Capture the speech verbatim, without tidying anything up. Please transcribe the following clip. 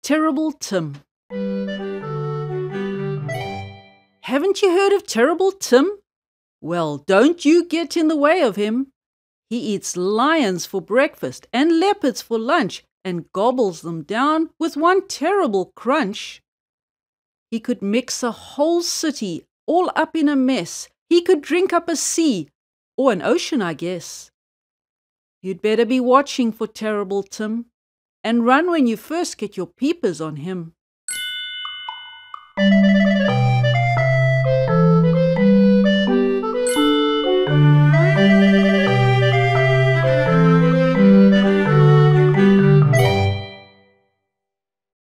Terrible Tim. Haven't you heard of Terrible Tim? Well, don't you get in the way of him. He eats lions for breakfast and leopards for lunch and gobbles them down with one terrible crunch. He could mix a whole city all up in a mess. He could drink up a sea, or an ocean, I guess. You'd better be watching for Terrible Tim and run when you first get your peepers on him.